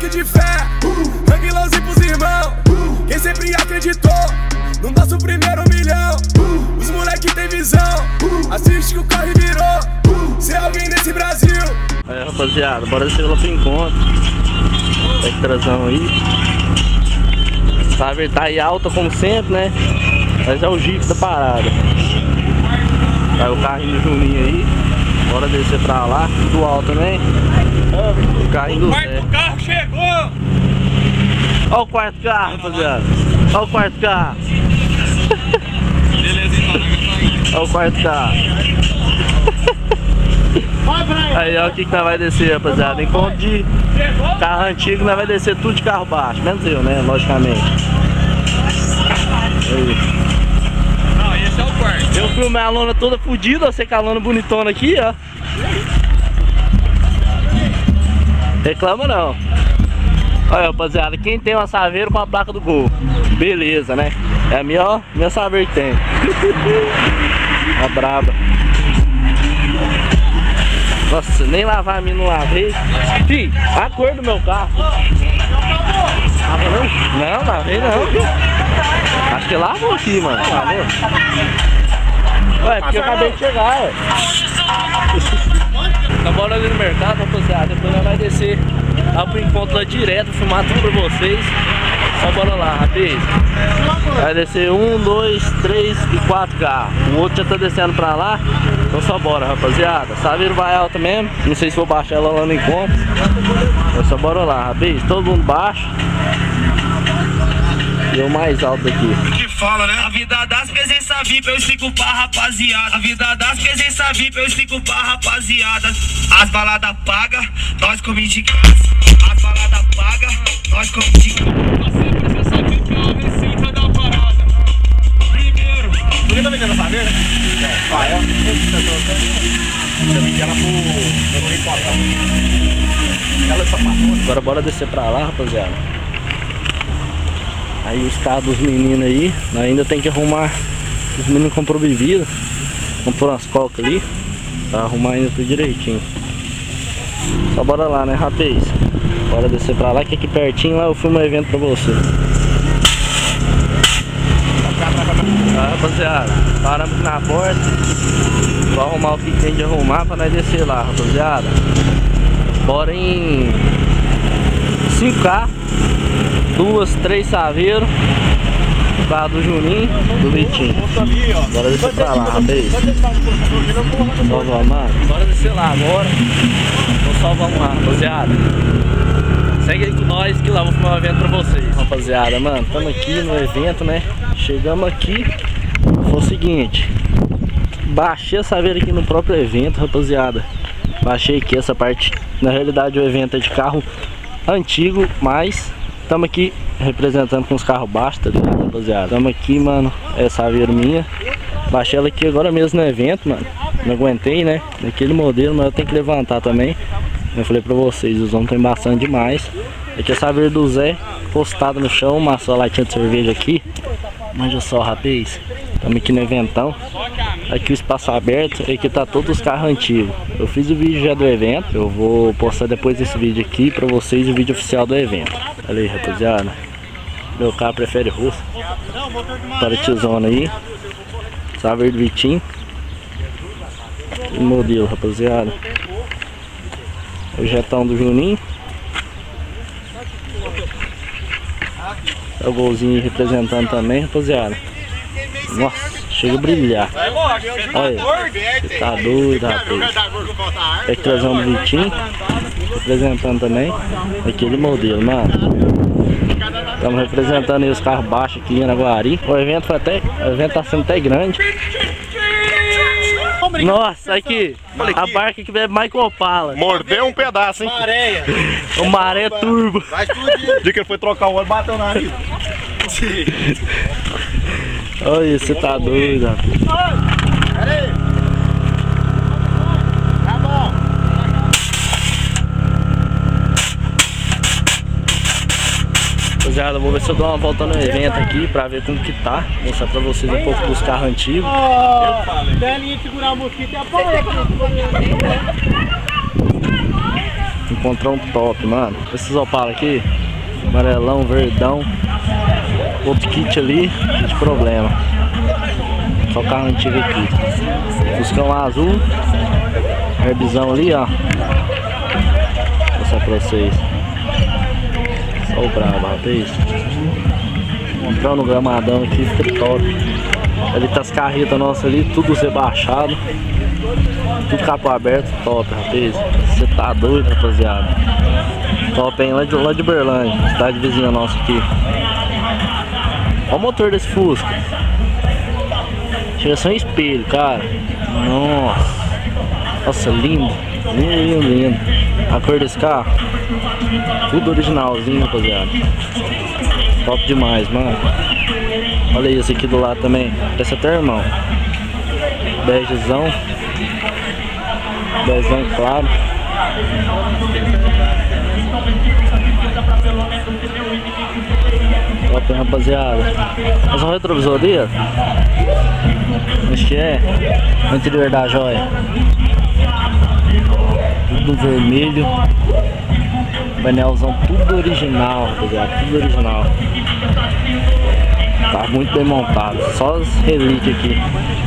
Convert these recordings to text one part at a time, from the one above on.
moleque de fé, tranquilãozinho pros irmãos. Quem sempre acreditou no nosso primeiro milhão. Os moleque tem visão, assiste que o carro virou. Se alguém nesse Brasil. Aí rapaziada, bora descer lá pro encontro. Extrazão aí. Saber tá aí alta como sempre, né? Mas é o Jeep da parada. Tá o carrinho do Juninho aí. Bora descer pra lá, tudo alto também. O carrinho do Zé. O carro chegou! Olha o quarto carro, rapaziada. Olha o quarto carro. Beleza, então. Olha o quarto carro. Aí ó, o que nós vai descer, rapaziada. Enquanto de carro antigo, nós vai descer tudo de carro baixo. Menos eu, né? Logicamente. Aí. Não, esse é o quarto. Eu filmei a lona toda fodida, você com a lona bonitona aqui, ó. Reclama não. Olha, rapaziada, quem tem uma Saveiro com a placa do Gol? Beleza, né? É a minha Saveiro que tem. A braba. Nossa, nem lavar a minha não lavei. Fih, a cor do meu carro. Não, lavei não. Acho que lavou aqui, mano. Lavou. Ué, porque eu acabei de chegar, ué. Então bora ali no mercado, rapaziada. Depois nós vai descer lá pro encontro lá direto, filmar tudo pra vocês. Só bora lá, rapaz. Vai descer 1, 2, 3 e 4 carros. O outro já tá descendo pra lá. Então só bora, rapaziada. Saveiro vai alta mesmo. Não sei se vou baixar ela lá no encontro. Então só bora lá, rapaz. Todo mundo baixa. E eu mais alto aqui. Que fala, né? A vida das presenças VIP eu explico pra rapaziada. A vida das presenças VIP eu explico pra rapaziada. As baladas pagas, nós comemos de casa. As baladas pagas, nós comemos de casa. A presença VIP é a receita da parada. Primeiro. Você tá vendendo a Saveiro? Ah, é? Você vende ela pro ricotão. Ela é sapatona. Agora bora descer pra lá, rapaziada. Aí os carros dos meninos aí, ainda tem que arrumar. Os meninos comprou bebida, comprou umas cocas ali, pra arrumar ainda tudo direitinho. Só bora lá, né, rapaz? Bora descer pra lá, que aqui pertinho lá eu filmo um evento pra você. Tá, rapaziada, paramos na porta. Vou arrumar o que tem de arrumar pra nós descer lá, rapaziada. Bora em 5 carros. 2, 3 Saveiro, o carro do Juninho, do Vitinho. Bora descer pra lá, rapaz. Só vamos, mano. Bora descer lá agora. Então só vamos lá, rapaziada. Segue aí com nós que lá vou filmar um evento pra vocês. Rapaziada, mano, estamos aqui no evento, né? Chegamos aqui. Foi o seguinte, baixei a Saveiro aqui no próprio evento, rapaziada. Baixei aqui essa parte. Na realidade o evento é de carro antigo, mas estamos aqui representando com os carros baixos, tá ligado, rapaziada? Estamos aqui, mano, é Saveiro minha. Baixei ela aqui agora mesmo no evento, mano. Não aguentei, né? Daquele modelo, mas eu tenho que levantar também. Eu falei pra vocês, os homens tem bastante demais. Aqui é a Saveiro do Zé, postada no chão, uma só latinha de cerveja aqui. Manja só, rapaz. Estamos aqui no eventão. Aqui o espaço aberto, aqui tá todos os carros antigos. Eu fiz o vídeo já do evento. Eu vou postar depois desse vídeo aqui pra vocês o vídeo oficial do evento. Olha aí, rapaziada. Meu carro prefere russo. Para tizona aí. Saveiro do Vitinho. O modelo, rapaziada. O jetão do Juninho. É o golzinho representando também, rapaziada. Nossa, chega a brilhar. Olha, você tá doido, rapaz. Tem que trazer um do Vitinho, representando também aquele modelo, mano. Estamos representando aí os carros baixos aqui em Araguari. O evento tá sendo até grande. Nossa, aqui, a barca que bebe Michael Opala. Mordeu um pedaço, hein? Maréia. O maré turbo. Vai explodir. O dia que ele foi trocar o óleo, bateu na nariz. Olha, você tá doido, rapaz. Pera aí. Tá bom. Rapaziada, vou ver se eu dou uma volta no evento aqui pra ver como que tá. Mostrar pra vocês um pouco dos carros antigos. Belinha segurar o mosquito e apoia aqui. Encontrou um top, mano. Esses Opala aqui, amarelão, verdão. Outro kit ali, kit problema. Só carro antigo aqui. Fuscão azul. Herbizão ali, ó. Vou mostrar pra vocês. Só o brabo, rapaz. Entrando no gramadão aqui, fica top. Ali tá as carretas nossas ali, tudo rebaixado. Tudo capô aberto, top, rapaz. Você tá doido, rapaziada. Top, hein? Lá de Berlândia, cidade vizinha nossa aqui. Olha o motor desse Fusca. Chega a ser um espelho, cara. Nossa. Nossa, lindo. Lindo, lindo. A cor desse carro. Tudo originalzinho, rapaziada. Top demais, mano. Olha esse aqui do lado também. Parece até irmão. Begezão. Bezão claro. Top, rapaziada. Mas um retrovisor ali, ó. Acho que é o interior da joia. Tudo vermelho. Painelzão tudo original, rapaziada. Tudo original. Tá muito bem montado. Só as relíquias aqui.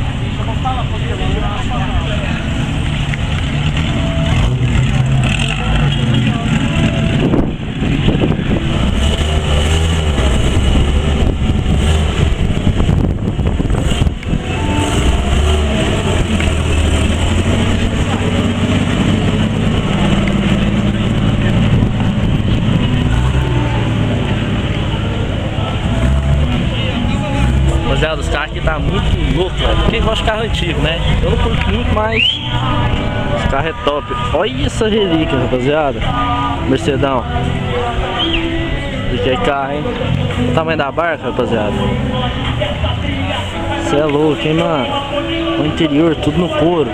Rapaziada, os carros aqui tá muito louco, velho. Quem gosta de carro antigo, né? Eu não curto muito, mas esse carro é top. Olha essa relíquia, rapaziada. Mercedão. Que é carro, hein? O tamanho da barca, rapaziada. Você é louco, hein, mano? O interior, tudo no couro.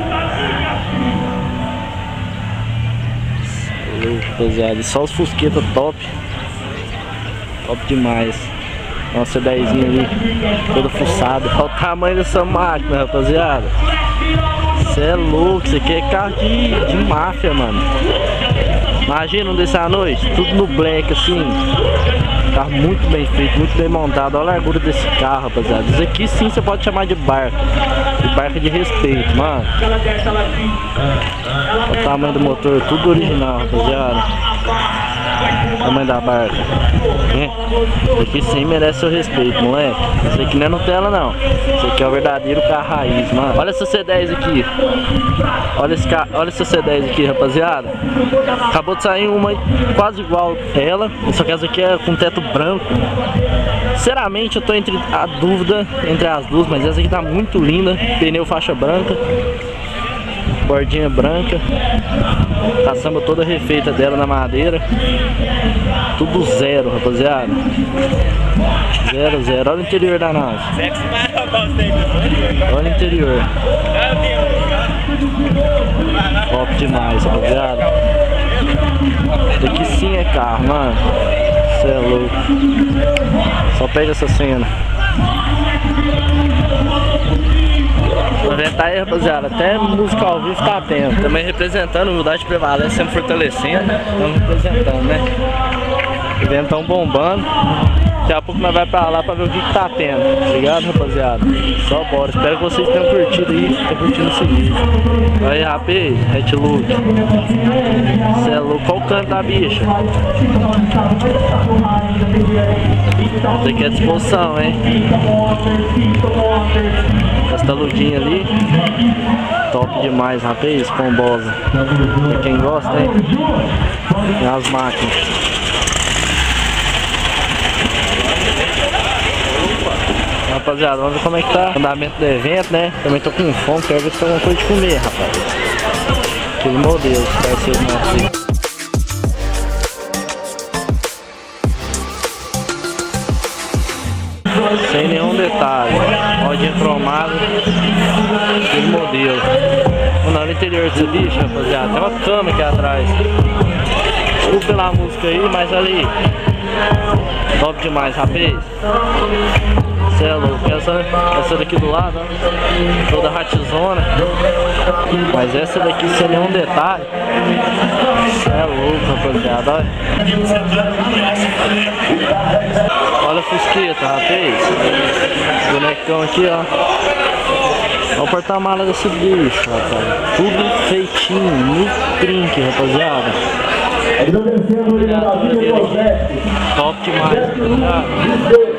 Cê é louco, rapaziada. E só os fusquetas top. Top demais. Nossa, 10zinho ali, todo fuçado. Olha o tamanho dessa máquina, rapaziada. Você é louco, isso aqui é carro de máfia, mano. Imagina um desse à noite, tudo no black assim. Carro muito bem feito, muito bem montado. Olha a largura desse carro, rapaziada. Isso aqui sim você pode chamar de barca. De barca de respeito, mano. Olha o tamanho do motor, tudo original, rapaziada. Tamanho da barca. Isso aqui sim merece seu respeito, moleque. Isso aqui não é Nutella, não. Isso aqui é o verdadeiro carro raiz, mano. Olha essa C10 aqui. Olha essa C10 aqui, rapaziada. Acabou de sair uma quase igual ela. Só que essa aqui é com teto branco. Sinceramente, eu tô entre a dúvida entre as duas, mas essa aqui tá muito linda. Pneu faixa branca. Bordinha branca. Caçamba toda refeita dela na madeira. Tudo zero, rapaziada. Zero, zero. Olha o interior da nave. Olha o interior. Top demais, rapaziada. Isso aqui sim é carro, mano. Você é louco. Só pega essa cena. Aproveitar aí, rapaziada, até música ao vivo tá tendo. Também representando, humildade prevalece, sempre fortalecendo. Estamos representando, né? Eventão bombando. Daqui a pouco nós vai pra lá pra ver o que tá tendo. Obrigado, rapaziada. Só bora. Espero que vocês tenham curtido aí. Tenham curtido esse vídeo. Aí, rapaz, Red Look. Cê é louco. Qual o canto da bicha? Isso aqui é disposição, hein? Essa luzinha ali. Top demais, rapaz. Pombosa. Pra quem gosta, hein? E as máquinas. Rapaziada, vamos ver como é que tá o andamento do evento, né? Também tô com fome, quero ver se tem alguma coisa de comer, rapaz. Aquele modelo que vai ser o nosso. Sem nenhum detalhe. Rodinha cromada. Aquele modelo. No interior desse bicho, rapaziada, tem uma cama aqui atrás. Desculpa pela música aí, mas ali. Top demais, rapaz. Cê é louco. Essa daqui do lado, ó, toda ratizona. Mas essa daqui sem nenhum detalhe. Cê é louco, rapaz. rapaziada, olha. Olha a fusqueta, rapaz. Bonecão aqui, ó. Olha o porta-mala desse bicho, rapaz. Tudo feitinho, no trinque, rapaziada. Top demais, rapaziada.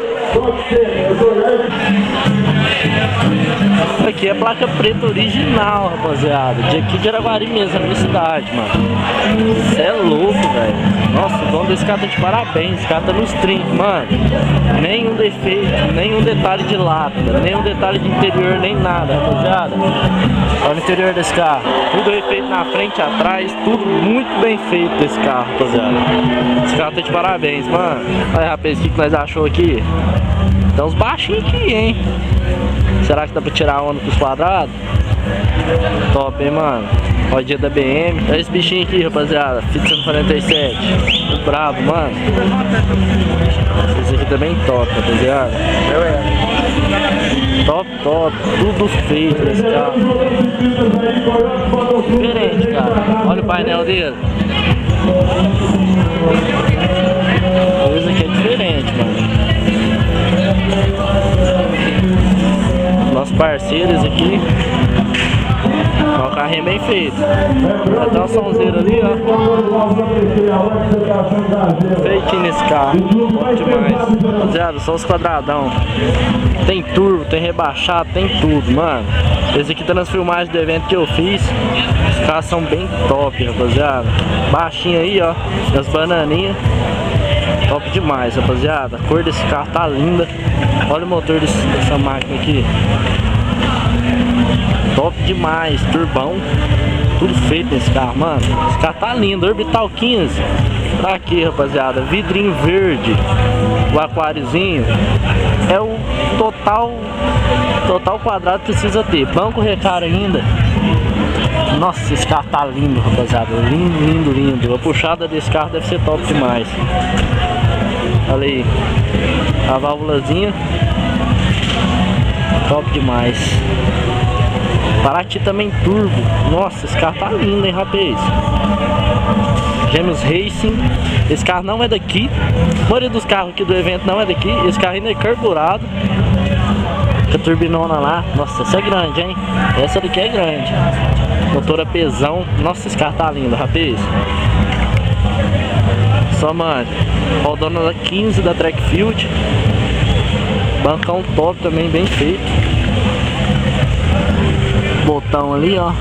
Aqui é placa preta original, rapaziada. De aqui de Araguari mesmo, na minha cidade, mano. Cê é louco, velho. Nossa, o dono desse carro tá de parabéns. Esse carro tá nos trinques, mano. Nenhum defeito, nenhum detalhe de lata, nenhum detalhe de interior, nem nada, rapaziada. Olha o interior desse carro. Tudo bem feito na frente, atrás, tudo muito bem feito desse carro, rapaziada. Esse carro tá de parabéns, mano. Olha, rapaz, o que nós achou aqui? Tem uns baixinhos aqui, hein? Será que dá pra tirar onda com os quadrados? Top, hein, mano? Olha o dia da BM. Olha esse bichinho aqui, rapaziada. Fita 147. Muito brabo, mano. Esse aqui também top, rapaziada. Top, top. Tudo feito nesse carro. Diferente, cara. Olha o painel dele. Coisa que é diferente, mano. Nossos parceiros aqui. Ó, o carrinho bem feito. Até o somzeiro ali, ó. Feitinho nesse carro. Bom demais. Rapaziada, só os quadradão. Tem turbo, tem rebaixado, tem tudo, mano. Esse aqui tá nas filmagens do evento que eu fiz. Os carros são bem top, rapaziada. Baixinho aí, ó. As bananinhas. Top demais, rapaziada. A cor desse carro tá linda. Olha o motor dessa máquina aqui. Top demais, turbão. Tudo feito nesse carro, mano. Esse carro tá lindo. Orbital 15. Tá aqui, rapaziada. Vidrinho verde. O aquáriozinho. É o total quadrado que precisa ter. Banco recaro ainda. Nossa, esse carro tá lindo, rapaziada. Lindo, lindo, lindo. A puxada desse carro deve ser top demais. Olha aí. A válvulazinha. Top demais. Paraty também turbo. Nossa, esse carro tá lindo, hein, rapaz. Gêmeos Racing. Esse carro não é daqui. A maioria dos carros aqui do evento não é daqui. Esse carro ainda é carburado. Com a turbinona lá. Nossa, essa é grande, hein. Essa daqui é grande. Motor a pesão. Nossa, esse carro tá lindo, rapaz. Só, mano. Rodando na 15 da Trackfield. Bancão top também, bem feito. Botão ali, ó.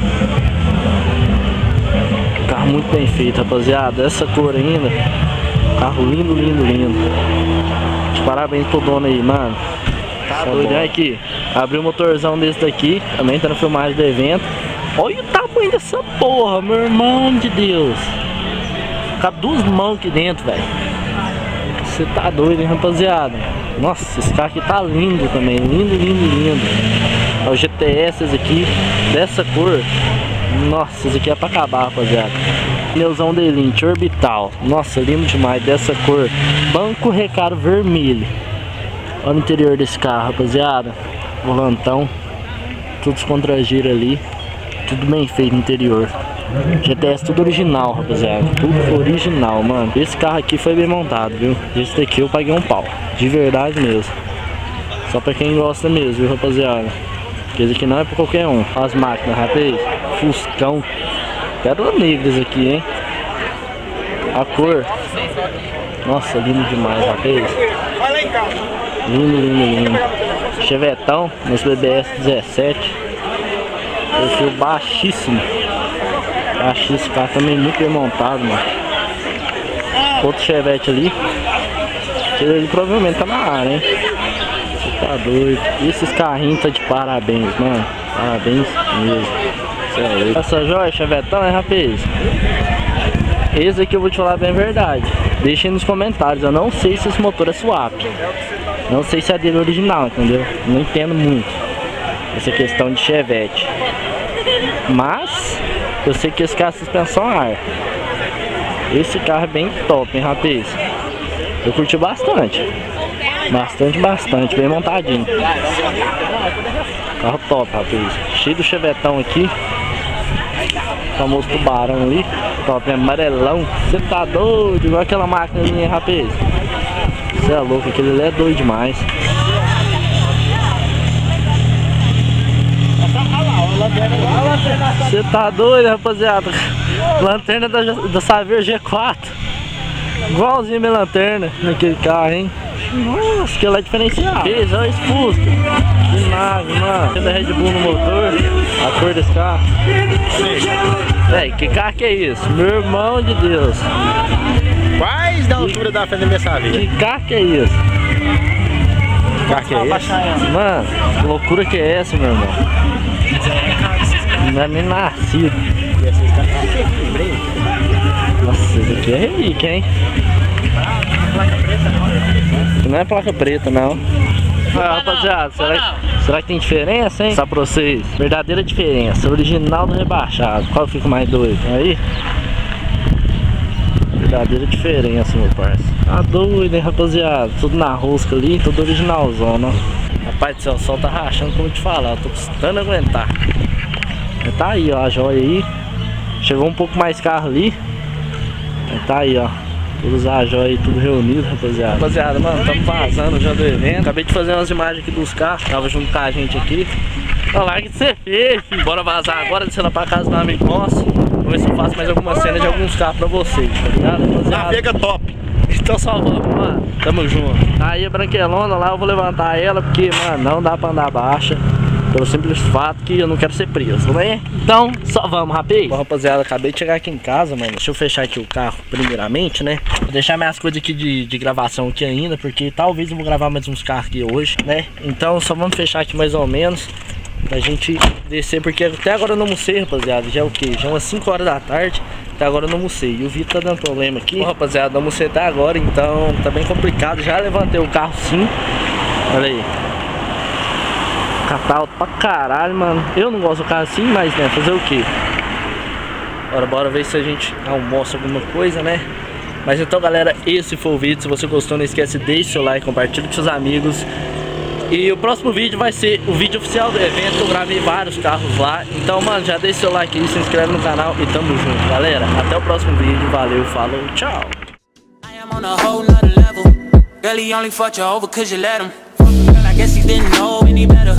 Carro muito bem feito, rapaziada. Essa cor ainda. Carro lindo, lindo, lindo. Parabéns pro dono aí, mano. Tá doido, olha aqui. Abriu o motorzão desse daqui. Também tá na filmagem do evento. Olha o tamanho dessa porra, meu irmão de Deus. Cabe 2 mãos aqui dentro, velho. Você tá doido, hein, rapaziada. Nossa, esse carro aqui tá lindo também. Lindo, lindo, lindo. Olha o GTS aqui. Dessa cor. Nossa, esse aqui é pra acabar, rapaziada. Pneuzão Delinte, orbital. Nossa, lindo demais. Dessa cor. Banco recaro vermelho. Olha o interior desse carro, rapaziada. Volantão. Tudo contra-gira ali. Tudo bem feito no interior. GTS tudo original, rapaziada. Tudo original, mano. Esse carro aqui foi bem montado, viu? Esse daqui eu paguei um pau. De verdade mesmo. Só pra quem gosta mesmo, viu, rapaziada? Porque esse aqui não é pra qualquer um. As máquinas, rapaz. Fuscão. Pérola negras aqui, hein? A cor. Nossa, lindo demais, rapaz. Lindo, lindo, lindo. Chevetão, nesse BBS 17. Perfil baixíssimo. Baixíssimo, esse carro também muito bem montado, mano. Outro Chevette ali. Aquele ali provavelmente tá na área, hein? Você tá doido. E esses carrinhos tá de parabéns, mano. Parabéns mesmo. Sério. Essa joia, Chevetão, né, rapaz? Esse aqui eu vou te falar bem a verdade. Deixa aí nos comentários. Eu não sei se esse motor é swap. Não sei se é dele original, entendeu? Não entendo muito essa questão de Chevette. Mas eu sei que esse carro é suspensão a ar. Esse carro é bem top, hein, rapaz? Eu curti bastante. Bastante, bem montadinho. Carro top, rapaz. Cheio do Chevetão aqui. O famoso tubarão ali. top, amarelão. Você tá doido, igual aquela máquina minha, rapaz. Você é louco, aquele ali é doido demais. Você tá doido, rapaziada. Lanterna da Saveiro G4. Igualzinho a minha lanterna naquele carro, hein? Nossa, que ela é diferenciada. Fez, olha esse Fusca. Que nave, mano. Tem da Red Bull no motor. A cor desse carro. Véi, que carro que é isso? Meu irmão de Deus. Quais da altura da frente da minha Saveiro? Que carro que é isso? Que carro que é esse? Mano, que loucura que é essa, meu irmão? Não é nem nascido. Nossa, isso aqui é relíquia, hein? Não é placa preta, não. Ah, rapaziada, será que tem diferença, hein? Só pra vocês, verdadeira diferença. Original do rebaixado. Qual fica mais doido? Aí? Verdadeira diferença, meu parceiro. Tá doido, hein, rapaziada? Tudo na rosca ali, tudo originalzão, ó. Rapaz do céu, o sol tá rachando, como eu te falar. Eu tô custando aguentar. Mas tá aí, ó, a joia aí. Chegou um pouco mais carro ali. Mas tá aí, ó. Todos a joia aí, tudo reunido, rapaziada. Rapaziada, mano, estamos vazando já do evento. Acabei de fazer umas imagens aqui dos carros. Tava junto com a gente aqui. Olha lá que você fez, filho. Bora vazar agora, descer lá pra casa do amigo nosso. Vamos ver se eu faço mais algumas cenas de alguns carros pra vocês, tá ligado, rapaziada? Pega top. Então só vamos, mano. Tamo junto. Aí a branquelona lá, eu vou levantar ela, porque, mano, não dá pra andar baixa. Pelo simples fato que eu não quero ser preso, né? Então, só vamos, rapaz. Bom, rapaziada, acabei de chegar aqui em casa, mano. Deixa eu fechar aqui o carro primeiramente, né? Vou deixar minhas coisas aqui de gravação aqui ainda, porque talvez eu vou gravar mais uns carros aqui hoje, né? Então, só vamos fechar aqui mais ou menos pra gente descer, porque até agora eu não almocei, rapaziada. Já é o que? Já é umas 5 horas da tarde. Até agora eu não almocei. E o Vitor tá dando problema aqui. Bom, rapaziada, não almocei até agora, então tá bem complicado. Já levantei o carro sim. Olha aí. Catar alto pra caralho, mano. Eu não gosto do carro assim, mas, né, fazer o que? Bora ver se a gente almoça alguma coisa, né? Mas então, galera, esse foi o vídeo. Se você gostou, não esquece de deixar seu like, compartilha com seus amigos. E o próximo vídeo vai ser o vídeo oficial do evento. Eu gravei vários carros lá. Então, mano, já deixa seu like aí, se inscreve no canal e tamo junto, galera. Até o próximo vídeo. Valeu, falou, tchau. Guess he didn't know any better.